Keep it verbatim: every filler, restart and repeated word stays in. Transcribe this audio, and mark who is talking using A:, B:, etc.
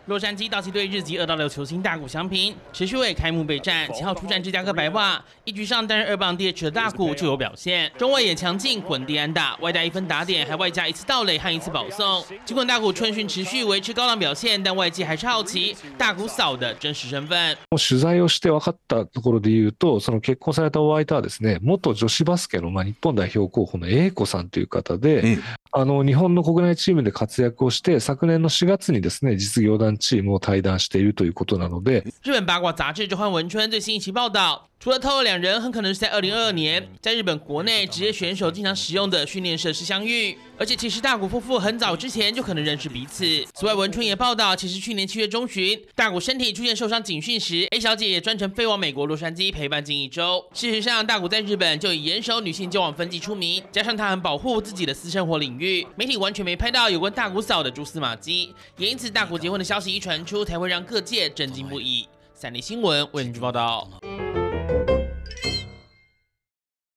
A: 洛杉矶道奇队日籍二到六球星大谷翔平持续为开幕备战，七号出战芝加哥白袜，一局上担任二棒 D H 的大谷就有表现，中外也强劲，滚地安打，外带一分打点，还外加一次盗垒和一次保送。尽管大谷春训持续维持高档表现，但外界还是好奇大谷嫂的真实身份。
B: 取材をして分かったところで言うと、その結婚されたお相手はですね、元女子バスケのまあ日本代表候補の英子さんという方で、あの日本の国内チームで活躍をして、昨年のしがつにですね実業団チームを退団しているということなので。
A: 日本八卦杂志周刊文春最新一期报道。除了透露两人很可能是在二零二二年在日本国内职业选手经常使用的训练设施相遇，而且其实大谷夫妇很早之前就可能认识彼此。此外，文春也报道，其实去年七月中旬，大谷身体出现受伤警讯时 ，A 小姐也专程飞往美国洛杉矶陪伴近一周。事实上，大谷在日本就以严守女性交往分际出名，加上他很保护自己的私生活领域，媒体完全没拍到有关大谷嫂的蛛丝马迹，也因此大谷结婚的消息一传出，才会让各界震惊不已。三立新闻为您报道。